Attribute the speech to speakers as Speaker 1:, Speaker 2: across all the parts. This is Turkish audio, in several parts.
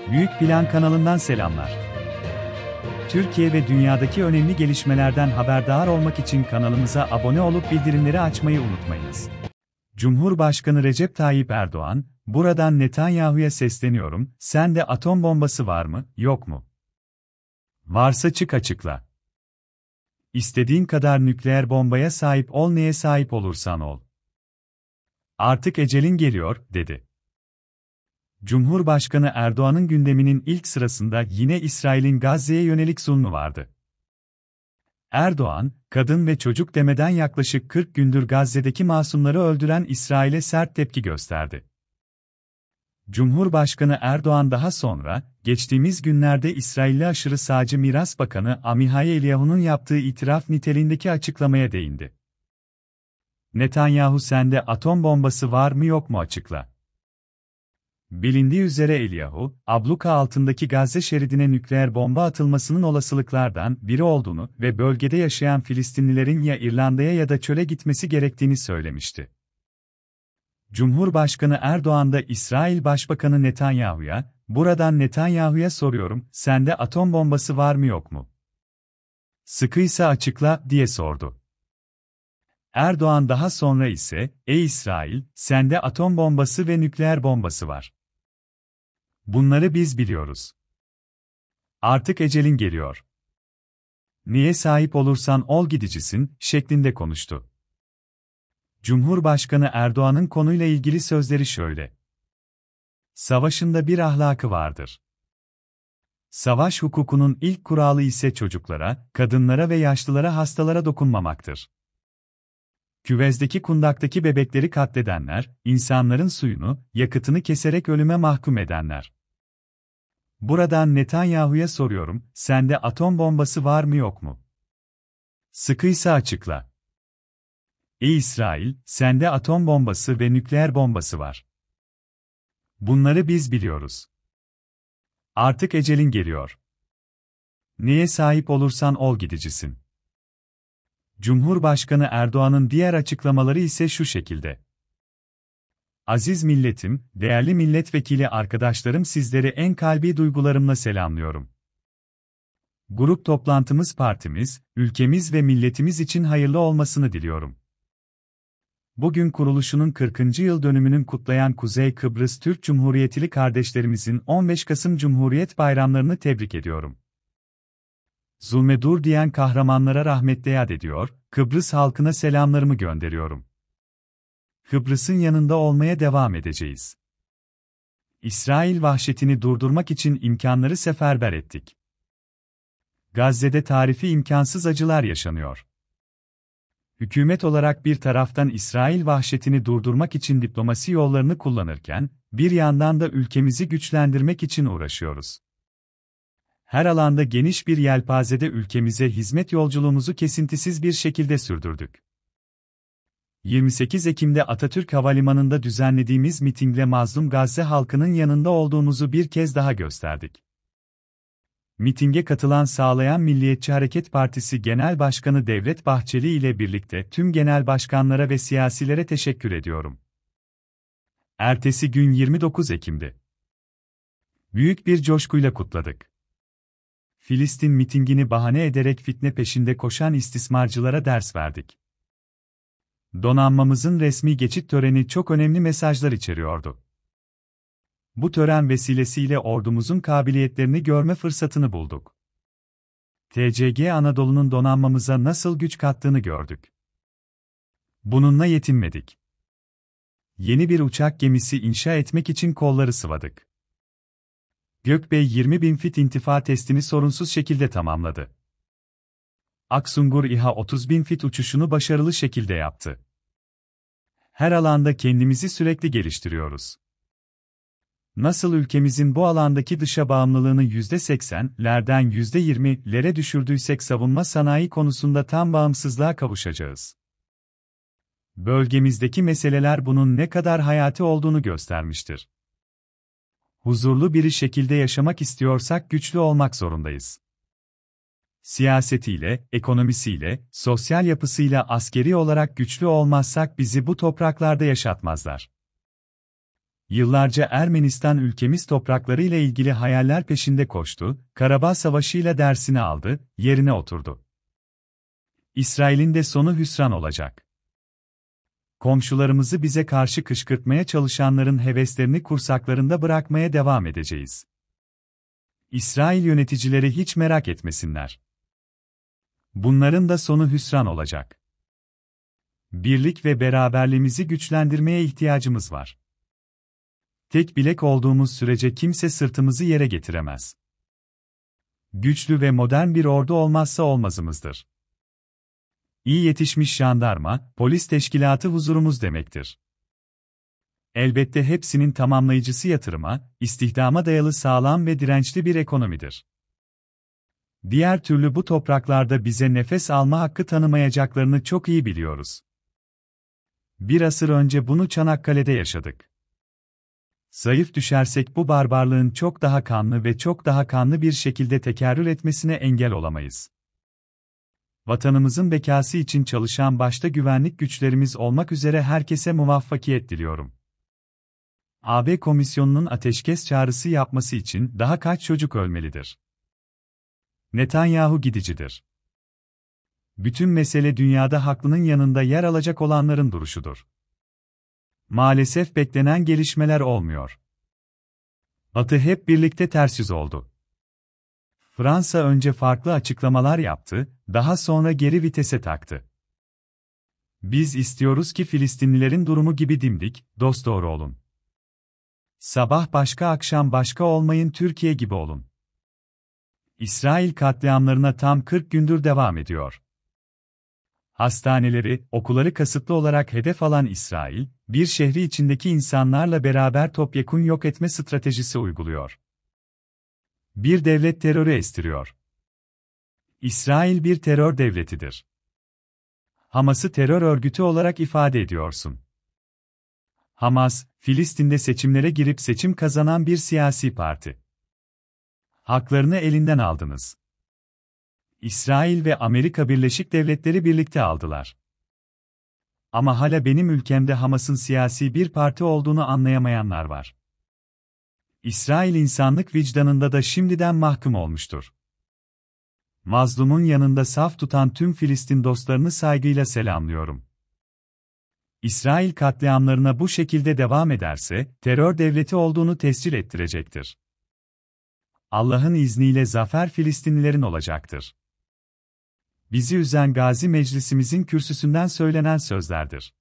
Speaker 1: Büyük Plan kanalından selamlar. Türkiye ve dünyadaki önemli gelişmelerden haberdar olmak için kanalımıza abone olup bildirimleri açmayı unutmayınız. Cumhurbaşkanı Recep Tayyip Erdoğan, "Buradan Netanyahu'ya sesleniyorum, sende atom bombası var mı, yok mu? Varsa çık açıkla. İstediğin kadar nükleer bombaya sahip ol, neye sahip olursan ol. Artık ecelin geliyor," dedi. Cumhurbaşkanı Erdoğan'ın gündeminin ilk sırasında yine İsrail'in Gazze'ye yönelik zulmü vardı. Erdoğan, kadın ve çocuk demeden yaklaşık 40 gündür Gazze'deki masumları öldüren İsrail'e sert tepki gösterdi. Cumhurbaşkanı Erdoğan daha sonra, geçtiğimiz günlerde İsrailli aşırı sağcı Miras Bakanı Amihai Eliyahu'nun yaptığı itiraf niteliğindeki açıklamaya değindi. "Netanyahu, sende atom bombası var mı yok mu, açıkla." Bilindiği üzere Eliyahu, abluka altındaki Gazze şeridine nükleer bomba atılmasının olasılıklardan biri olduğunu ve bölgede yaşayan Filistinlilerin ya İrlanda'ya ya da çöle gitmesi gerektiğini söylemişti. Cumhurbaşkanı Erdoğan da İsrail Başbakanı Netanyahu'ya, "Buradan Netanyahu'ya soruyorum, sende atom bombası var mı yok mu? Sıkıysa açıkla," diye sordu. Erdoğan daha sonra ise, "Ey İsrail, sende atom bombası ve nükleer bombası var. Bunları biz biliyoruz. Artık ecelin geliyor. Niye sahip olursan ol, gidicisin," şeklinde konuştu. Cumhurbaşkanı Erdoğan'ın konuyla ilgili sözleri şöyle: "Savaşın da bir ahlakı vardır. Savaş hukukunun ilk kuralı ise çocuklara, kadınlara ve yaşlılara, hastalara dokunmamaktır. Küvezdeki kundaktaki bebekleri katledenler, insanların suyunu, yakıtını keserek ölüme mahkum edenler. Buradan Netanyahu'ya soruyorum, sende atom bombası var mı yok mu? Sıkıysa açıkla. Ey İsrail, sende atom bombası ve nükleer bombası var. Bunları biz biliyoruz. Artık ecelin geliyor. Neye sahip olursan ol, gidicisin." Cumhurbaşkanı Erdoğan'ın diğer açıklamaları ise şu şekilde: "Aziz milletim, değerli milletvekili arkadaşlarım, sizleri en kalbi duygularımla selamlıyorum. Grup toplantımız partimiz, ülkemiz ve milletimiz için hayırlı olmasını diliyorum. Bugün kuruluşunun 40. yıl dönümünün kutlayan Kuzey Kıbrıs Türk Cumhuriyetli kardeşlerimizin 15 Kasım Cumhuriyet Bayramlarını tebrik ediyorum. Zulme dur diyen kahramanlara rahmetle yad ediyor, Kıbrıs halkına selamlarımı gönderiyorum. Kıbrıs'ın yanında olmaya devam edeceğiz. İsrail vahşetini durdurmak için imkanları seferber ettik. Gazze'de tarifi imkansız acılar yaşanıyor. Hükümet olarak bir taraftan İsrail vahşetini durdurmak için diplomasi yollarını kullanırken, bir yandan da ülkemizi güçlendirmek için uğraşıyoruz. Her alanda geniş bir yelpazede ülkemize hizmet yolculuğumuzu kesintisiz bir şekilde sürdürdük. 28 Ekim'de Atatürk Havalimanı'nda düzenlediğimiz mitingle mazlum Gazze halkının yanında olduğumuzu bir kez daha gösterdik. Mitinge katılan Sağlayan Milliyetçi Hareket Partisi Genel Başkanı Devlet Bahçeli ile birlikte tüm genel başkanlara ve siyasilere teşekkür ediyorum. Ertesi gün 29 Ekim'di. Büyük bir coşkuyla kutladık. Filistin mitingini bahane ederek fitne peşinde koşan istismarcılara ders verdik. Donanmamızın resmi geçit töreni çok önemli mesajlar içeriyordu. Bu tören vesilesiyle ordumuzun kabiliyetlerini görme fırsatını bulduk. TCG Anadolu'nun donanmamıza nasıl güç kattığını gördük. Bununla yetinmedik. Yeni bir uçak gemisi inşa etmek için kolları sıvadık. Gökbey 20.000 fit intifa testini sorunsuz şekilde tamamladı. Aksungur İHA 30.000 fit uçuşunu başarılı şekilde yaptı. Her alanda kendimizi sürekli geliştiriyoruz. Nasıl ülkemizin bu alandaki dışa bağımlılığını %80'lerden %20'lere düşürdüysek savunma sanayi konusunda tam bağımsızlığa kavuşacağız. Bölgemizdeki meseleler bunun ne kadar hayati olduğunu göstermiştir. Huzurlu bir şekilde yaşamak istiyorsak güçlü olmak zorundayız. Siyasetiyle, ekonomisiyle, sosyal yapısıyla askeri olarak güçlü olmazsak bizi bu topraklarda yaşatmazlar. Yıllarca Ermenistan ülkemiz toprakları ile ilgili hayaller peşinde koştu, Karabağ Savaşı'yla dersini aldı, yerine oturdu. İsrail'in de sonu hüsran olacak. Komşularımızı bize karşı kışkırtmaya çalışanların heveslerini kursaklarında bırakmaya devam edeceğiz. İsrail yöneticileri hiç merak etmesinler. Bunların da sonu hüsran olacak. Birlik ve beraberliğimizi güçlendirmeye ihtiyacımız var. Tek bilek olduğumuz sürece kimse sırtımızı yere getiremez. Güçlü ve modern bir ordu olmazsa olmazımızdır. İyi yetişmiş jandarma, polis teşkilatı huzurumuz demektir. Elbette hepsinin tamamlayıcısı yatırıma, istihdama dayalı sağlam ve dirençli bir ekonomidir. Diğer türlü bu topraklarda bize nefes alma hakkı tanımayacaklarını çok iyi biliyoruz. Bir asır önce bunu Çanakkale'de yaşadık. Zayıf düşersek bu barbarlığın çok daha kanlı ve çok daha kanlı bir şekilde tekerrür etmesine engel olamayız. Vatanımızın bekası için çalışan başta güvenlik güçlerimiz olmak üzere herkese muvaffakiyet diliyorum. AB Komisyonu'nun ateşkes çağrısı yapması için daha kaç çocuk ölmelidir? Netanyahu gidicidir. Bütün mesele dünyada haklının yanında yer alacak olanların duruşudur. Maalesef beklenen gelişmeler olmuyor. Batı hep birlikte ters yüz oldu. Fransa önce farklı açıklamalar yaptı, daha sonra geri vitese taktı. Biz istiyoruz ki Filistinlilerin durumu gibi dimdik, dosdoğru olun. Sabah başka akşam başka olmayın, Türkiye gibi olun. İsrail katliamlarına tam 40 gündür devam ediyor. Hastaneleri, okulları kasıtlı olarak hedef alan İsrail, bir şehri içindeki insanlarla beraber topyekun yok etme stratejisi uyguluyor. Bir devlet terörü estiriyor. İsrail bir terör devletidir. Hamas'ı terör örgütü olarak ifade ediyorsun. Hamas, Filistin'de seçimlere girip seçim kazanan bir siyasi parti. Haklarını elinden aldınız. İsrail ve Amerika Birleşik Devletleri birlikte aldılar. Ama hala benim ülkemde Hamas'ın siyasi bir parti olduğunu anlayamayanlar var. İsrail insanlık vicdanında da şimdiden mahkum olmuştur. Mazlumun yanında saf tutan tüm Filistin dostlarını saygıyla selamlıyorum. İsrail katliamlarına bu şekilde devam ederse, terör devleti olduğunu tescil ettirecektir. Allah'ın izniyle zafer Filistinlilerin olacaktır. Bizi üzen Gazi Meclisimizin kürsüsünden söylenen sözlerdir.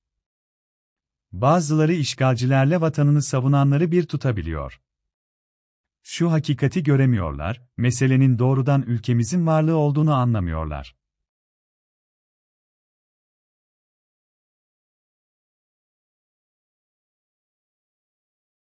Speaker 1: Bazıları işgalcilerle vatanını savunanları bir tutabiliyor. Şu hakikati göremiyorlar, meselenin doğrudan ülkemizin varlığı olduğunu anlamıyorlar.